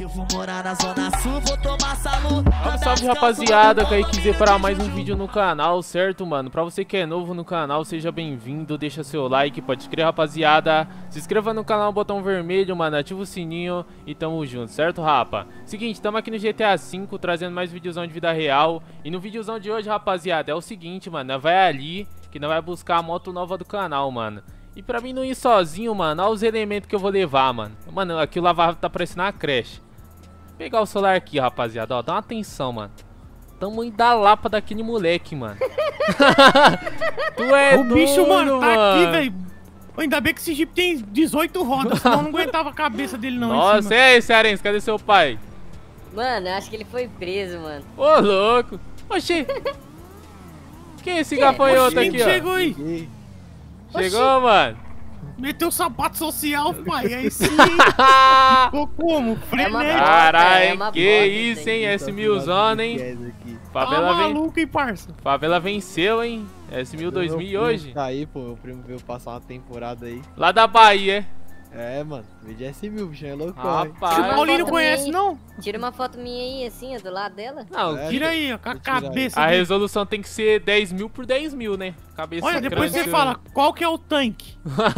vou morar na zona sul, vou tomar salu. Salve, salve rapaziada, que aí quiser para mais um vídeo no canal, certo, mano? Pra você que é novo no canal, seja bem-vindo, deixa seu like, pode crer, rapaziada. Se inscreva no canal, botão vermelho, mano, ativa o sininho e tamo junto, certo, rapa? Seguinte, tamo aqui no GTA V, trazendo mais videozão de vida real. E no videozão de hoje, rapaziada, é o seguinte, mano, nós vai ali, que nós vai buscar a moto nova do canal, mano. E pra mim não ir sozinho, mano, olha os elementos que eu vou levar, mano. Mano, aqui o Lava tá parecendo uma creche. Vou pegar o celular aqui, rapaziada, ó, dá uma atenção, mano. Tamanho da lapa daquele moleque, mano. Tu é o bicho, doido, mano, tá aqui, velho. Ainda bem que esse Jeep tem 18 rodas, senão eu não aguentava a cabeça dele, não. Nossa, e aí, Cearense, cadê seu pai? Mano, eu acho que ele foi preso, mano. Ô, louco. Oxi. Quem é esse gafanhoto Quem aqui, ó? chegou aí? Chegou, mano. Meteu o sapato social, pai. Aí sim. Ficou como? Frenético. Caralho, que isso, hein? S1000 zona, hein? Tá maluco, hein, parça? Favela venceu, hein? S1000 2000 hoje. Tá aí, pô, meu primo veio passar uma temporada aí. Lá da Bahia, é? É, mano, veio de S1000, bicho, é louco, rapaz. O Paulinho conhece, não? Tira uma foto minha aí, assim, ó, do lado dela. Não, Tira aí, ó, com a cabeça a dele. resolução tem que ser 10.000 por 10.000, né? Cabeça Olha, depois grande, você fala, qual que é o tanque?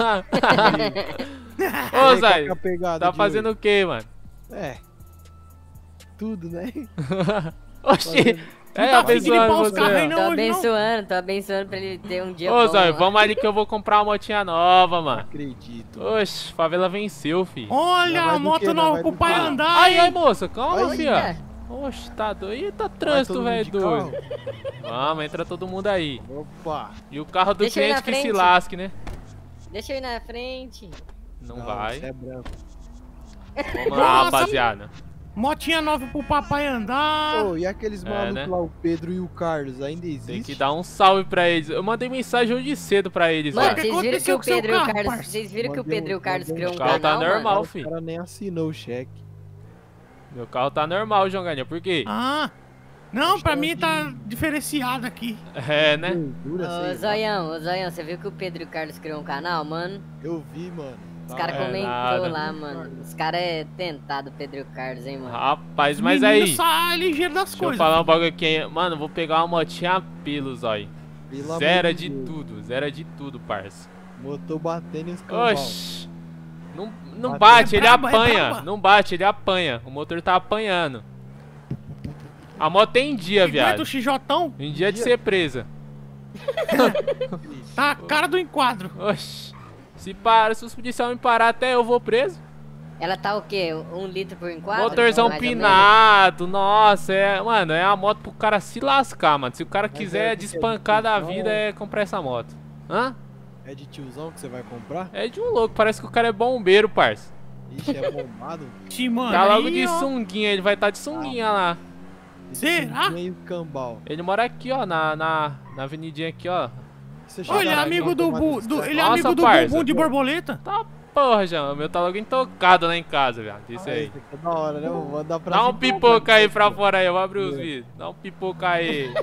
Ô, Zay, tá de fazendo o que, mano? É. Tudo, né? Oxi. É, tá afim de limpar abençoando os você. carros aí, ó. não? Tô hoje não? abençoando pra ele ter um dia Ô, bom. Zóio, ó. vamos ali que eu vou comprar uma motinha nova, mano. Acredito. Oxe, favela venceu, fi. Olha, Vai a do moto quê? Não, nova vai pro do pai quê? andar, Ai, ai, hein? moça, calma, Ai, fi, Eita. ó. Oxe, tá doido. Eita, Vai trânsito, todo mundo velho, de doido. carro? Vamos, entra todo mundo aí. Opa. E o carro do Deixa eu ir cliente na que se frente. lasque, né? Deixa eu ir na frente. Não vai. Você é branco. Vamos lá, Nossa, rapaziada. Motinha nova pro papai andar. Ô, e aqueles malucos né? lá, o Pedro e o Carlos, ainda existe? Tem que dar um salve pra eles. Eu mandei mensagem hoje cedo pra eles, Mano, velho. que vocês viram que aconteceu o com seu Pedro e o carro, Carlos. parça? Vocês viram que o Mandei Pedro e o Carlos mandei criou um O carro tá canal, normal, mano? O fi. cara nem assinou o cheque. Meu carro tá normal, João Galinha. Por quê? Ah, não, pra mim tá diferenciado aqui. É, né? Gordura, Ô, sei lá. Zoião, você viu que o Pedro e o Carlos criou um canal, mano? Eu vi, mano. Os caras é comentou nada. lá, mano. Os caras é tentado, Pedro e o Carlos, hein, mano. Rapaz, Os mas meninos aí... saem ligeiro das Deixa eu coisas. falar um bagulho aqui. Mano, vou pegar uma motinha a pelos, ó. Pelo Zero amor de Deus. tudo, zero de tudo, parça. Motor batendo em escambau. Oxi. Não Bateu. bate, É ele braba, é apanha. braba. Não bate, ele apanha. O motor tá apanhando. A moto tem dia, Aguenta viado. o XJão, Em dia de ser presa. tá a cara do enquadro. Oxi. Se os policiais me parar, até eu vou preso. Ela tá o quê? 1 litro por enquadro? Motorzão Mais ou menos? pinado, nossa, mano, é a moto pro cara se lascar, mano. Se o cara Mas quiser é despancar da tiozão. vida, é comprar essa moto. Hã? É de tiozão que você vai comprar? É de um louco, parece que o cara é bombeiro, parça. Ixi, é bombado. Ixi, mano, Tá logo aí, de ó. sunguinha, ele vai estar de sunguinha lá. Será? Meio cambal. Ele mora aqui, ó, na avenidinha aqui, ó. Você Olha, ele é chega amigo aqui, do, toma bu, distância. ele é Nossa, amigo do parça. bumbum de borboleta. Tá porra, já. O meu tá logo intocado lá em casa, velho. Isso Ah, aí. esse aqui é da hora, né? Vou mandar pra Dá um cima. pipoca aí pra fora aí, eu vou abrir os vídeos. Dá um pipoca aí.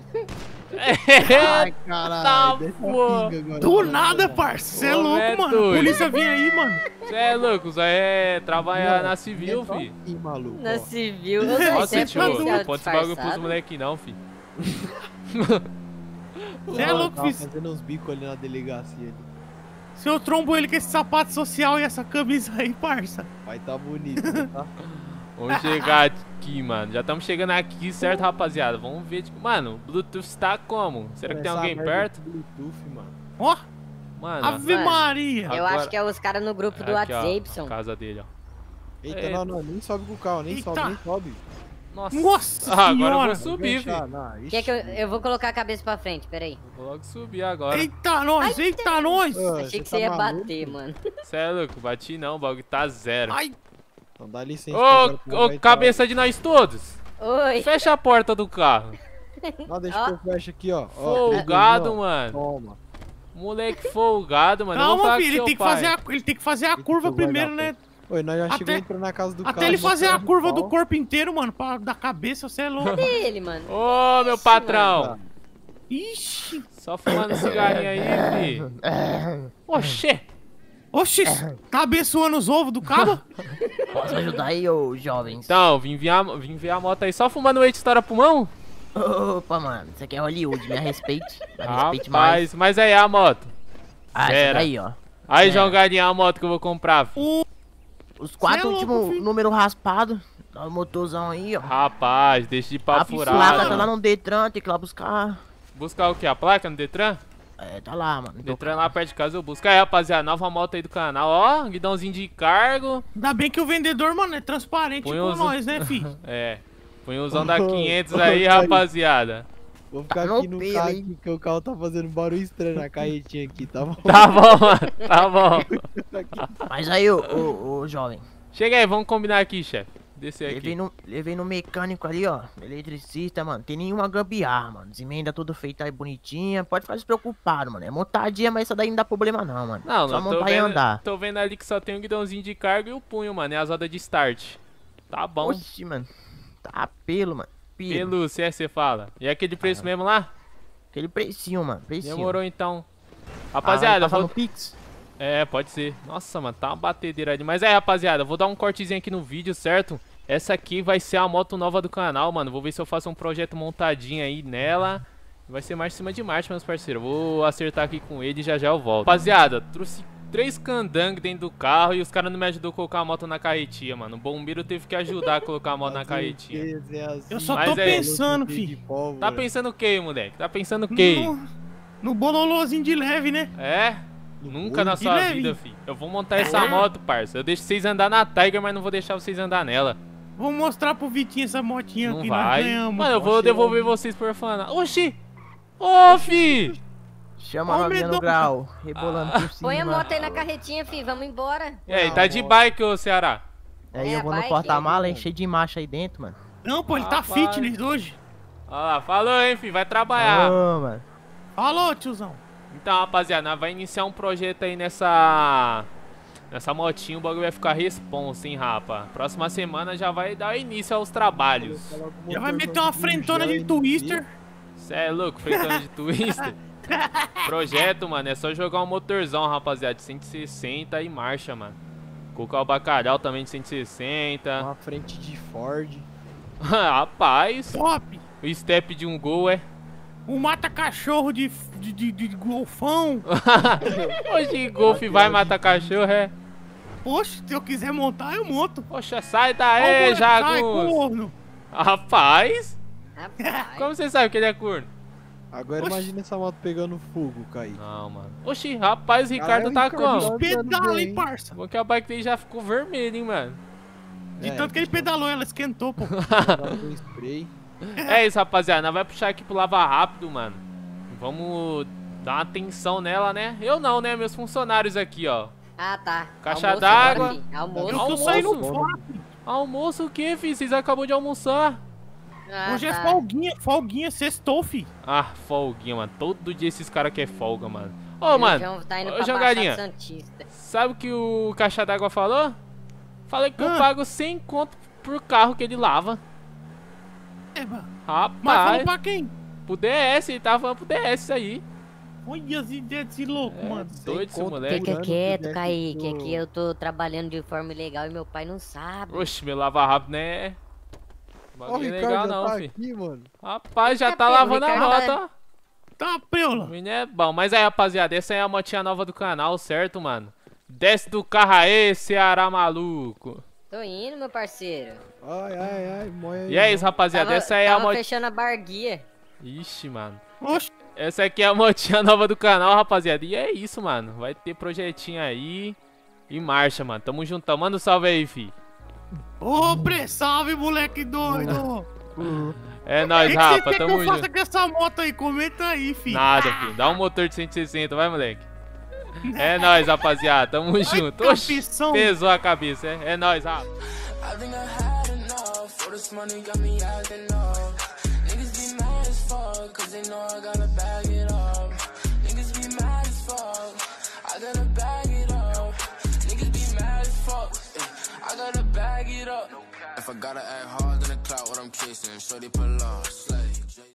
Ai, Tá, caralho. Desce a pô. pinga agora. Do nada, parça. Você é Ô, louco, é mano. doido. A polícia vinha aí, mano. Cê é louco, Zé é trabalhar Não, na civil, é só fi. assim, maluco. Na ó. civil. Nossa, é tio, policial não pode ser bagulho pros disfarçado? moleque não, fi. Você é Não, louco, tava fiz. fazendo uns bicos ali na delegacia. Ali. Se eu trombo ele com esse sapato social e essa camisa aí, parça. Vai tá bonito, né, tá? Vamos chegar aqui, mano. Já estamos chegando aqui, certo, rapaziada? Vamos ver, tipo, mano, o Bluetooth tá como? Será que tem Essa alguém merda perto? do Bluetooth, mano. Ó, Mano, Ave Mano, Maria. Eu Agora- acho que é os caras no grupo do aqui, ó, WhatsApp. a casa dele, ó. Eita, Eita. não, nem sobe com o carro, nem Eita. sobe, nem sobe. Nossa. Nossa Ah, agora eu senhora. vou subir, fi. Quer que eu vou colocar a cabeça pra frente, peraí. Vou logo subir agora. Eita, nós, eita, nós. Achei que você ia bater, mano. Cê é louco, bati não, o bagulho tá zero. Ai, Então dá licença. que agora tu vai Ô, tá- cabeça de nós todos. Oi. Fecha a porta do carro. Não, deixa Ó. que eu fecho aqui, ó. Folgado, ó. mano. Toma. Moleque folgado, mano. Eu vou calma, falar filho. com Ele tem, seu que fazer pai. ele tem que fazer a que curva tu vai primeiro, dar, né? Oi, nós já Até- chegamos entrando na casa do carro. Até ele fazer a mostrando curva o do pau. corpo inteiro, mano, da cabeça, você é louco. Cadê ele, mano? Ô, meu patrão. Ixi. Só fumando cigarrinho aí, fi. Oxê. Oxi, tá abençoando os ovos do cabo? Posso ajudar aí, ô jovens? Então, vim ver a moto aí só fumando leite estoura pulmão? Opa, mano, isso aqui é Hollywood, me respeite. Me respeite mais. Rapaz, mas aí a moto. Ah, essa daí, ó. Aí, É. João Galinha, a moto que eu vou comprar, filho. Os 4 Cê é louco, últimos filho. números raspados. Dá um motorzão aí, ó. Rapaz, deixa de A papo placa furado. tá lá mano. no Detran, tem que ir lá buscar. Buscar o que? A placa no Detran? É, tá lá, mano. Detran lá perto de casa eu busco. Aí, rapaziada, nova moto aí do canal, ó. Guidãozinho de cargo. Ainda bem que o vendedor, mano, é transparente Põe com os- nós, né, fi? É. Põe os da 500 aí, Ô, rapaziada. Vou ficar Tá aqui no no pelo, carro hein? aqui, que o carro tá fazendo barulho estranho na carretinha aqui, tá bom? Tá bom, mano. Tá bom. Mas aí, ô jovem. Chega aí, vamos combinar aqui, chefe. Descer aqui. Levei no mecânico ali, ó. Eletricista, mano. Tem nenhuma gambiarra, mano. As emendas tudo feita aí bonitinha. Pode ficar despreocupado, mano. É montadinha, mas isso daí não dá problema não, mano. Não, Só não, tô montar e vendo, andar. tô vendo ali que só tem o guidãozinho de carga e o punho, mano. E as rodas de start. Tá bom. Oxi, mano. Tá pelo, mano. Pelo. Pelúcia, você fala. E aquele preço mesmo lá? Aquele precinho, mano. Precinho. Demorou então. Ah, Rapaziada, vai passar vou... no Pix? É, pode ser. Nossa, mano, tá uma batedeira ali. Mas é, rapaziada, vou dar um cortezinho aqui no vídeo, certo? Essa aqui vai ser a moto nova do canal, mano. Vou ver se eu faço um projeto montadinho aí nela. Vai ser marcha em cima de marcha, meus parceiros. Vou acertar aqui com ele e já eu volto. Rapaziada, trouxe 3 candangos dentro do carro e os caras não me ajudou a colocar a moto na carretinha, mano. O bombeiro teve que ajudar a colocar a moto na carretinha. Eu só Mas tô é- pensando, fi. Tá pensando o que, moleque? Tá pensando o que? No bololôzinho de leve, né? É? Nunca na De sua leve. vida, fi. Eu vou montar essa moto, parça. Eu deixo vocês andar na Tiger, mas não vou deixar vocês andar nela. Vou mostrar pro Vitinho essa motinha Não que nós vai. ganhamos. Mano, eu vou devolver vocês por orfanato. Oxi! Ô, fi! Chama Ó, a novinha medonho. no grau. Rebolando por cima. Põe a moto aí na carretinha, fi. Vamos embora. E aí, tá de bike, ô Ceará? Aí É, eu vou no vai, porta-mala, que- encher de marcha aí dentro, mano. Não, pô, ele tá Rapaz. fitness hoje. Olha lá, falou, hein, fi. Vai trabalhar. Ô, mano. Falou, tiozão. Então, rapaziada, nós vai iniciar um projeto aí nessa motinha. O bagulho vai ficar responsa, hein, rapa. Próxima semana já vai dar início aos trabalhos. Já vai meter uma frentona de twister. Cê é louco, frentando de twister. Projeto, mano, é só jogar um motorzão, rapaziada, de 160 e marcha, mano. Colocar o bacalhau também de 160. Uma frente de Ford. Rapaz, Top. o step de um gol é. O mata-cachorro de golfão. Hoje golfe vai matar cachorro, é. Poxa, se eu quiser montar, eu monto. Poxa, sai Ó, daí, moleque, sai, Jagunço. corno. Rapaz, Rapaz. como você sabe que ele é corno? Agora Oxi. imagina essa moto pegando fogo, Kaique. Não, mano. Oxi, rapaz, o Ricardo Caralho, tá Ricardo, como? tá- Pedala, hein, bem. parça. Bom que a bike dele já ficou vermelha, hein, mano. De tanto que ele pedalou, ela esquentou, pô. Jogar um spray. É isso, rapaziada. Nós vai puxar aqui pro Lava Rápido, mano. Vamos dar uma atenção nela, né? Eu não, né? Meus funcionários aqui, ó. Ah, tá. Caixa Almoço d'água. agora, fi. Almoço. Eu tô Almoço. saindo fora. Almoço o quê, filho? Vocês acabou de almoçar. Ah, Hoje é tá. folguinha, sextou, fi. Ah, folguinha, mano. Todo dia esses caras querem folga, mano. Ô, mano. João tá indo Ô, pra João Baixada Galinha. Santista. Sabe o que o caixa d'água falou? Falei que eu Ah. pago 100 conto por carro que ele lava. É, mas falou Rapaz, pra quem? pro DS, ele tava falando pro DS isso aí. Olha as ideias desse louco, É, mano. doido esse conto moleque. por Fica ano, quieto, que Kaique. deve Aqui eu tô trabalhando de forma ilegal e meu pai não sabe. Oxe, meu lava rápido, né? Ó, o Bagulho Ricardo legal já não, tá fi. aqui, mano. Rapaz, já Tá tá pego, lavando a Ricardo. moto, ó. Tá, O preula. menino é bom. Mas aí, rapaziada, essa é a motinha nova do canal, certo, mano? Desce do carro aí, Ceará maluco. Tô indo, meu parceiro. Ai, ai, ai, moia aí. E é isso, rapaziada, essa aí é a tava motinha... fechando a barguia. Ixi, mano. Oxe, Essa aqui é a motinha nova do canal, rapaziada. E é isso, mano. Vai ter projetinho aí. E marcha, mano. Tamo juntão. Manda um salve aí, fi. ô, salve, moleque doido. É O nóis, que rapa. você quer que Tamo eu faça junto. com essa moto aí? Comenta aí, filho. Nada, filho. Dá um motor de 160, vai, moleque. É nóis, rapaziada. Tamo junto. Oxi, cabeção. pesou a cabeça, é? É nóis, rapa. I think I had enough. All this money got me acting up. Niggas be mad as fuck, cause they know I gotta bag it up. Niggas be mad as fuck, I gotta bag it up. Niggas be mad as fuck, I gotta bag it up. If I gotta act hard, then I clout what I'm chasing. Shorty pull up,